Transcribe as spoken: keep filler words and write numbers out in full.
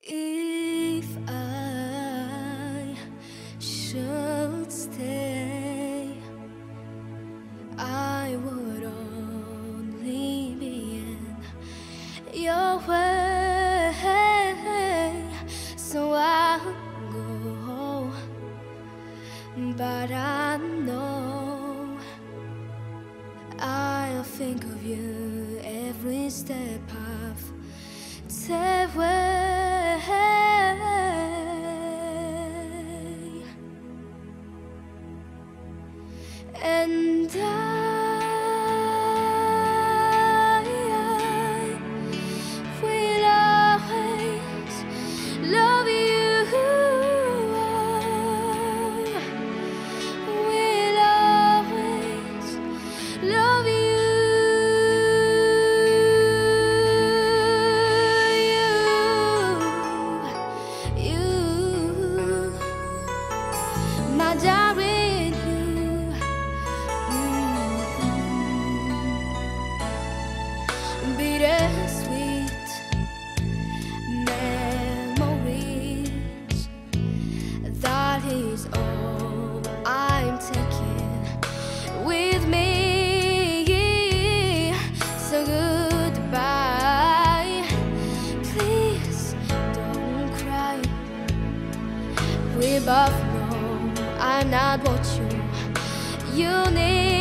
If I should stay, I would only be in your way, so I'll go. But I know I'll think of you every step I've taken. And I, I will always love you. I will always love you. You, you, my darling. Bittersweet memories, that is all I'm taking with me. So goodbye, please don't cry. We both know I'm not what you, you need.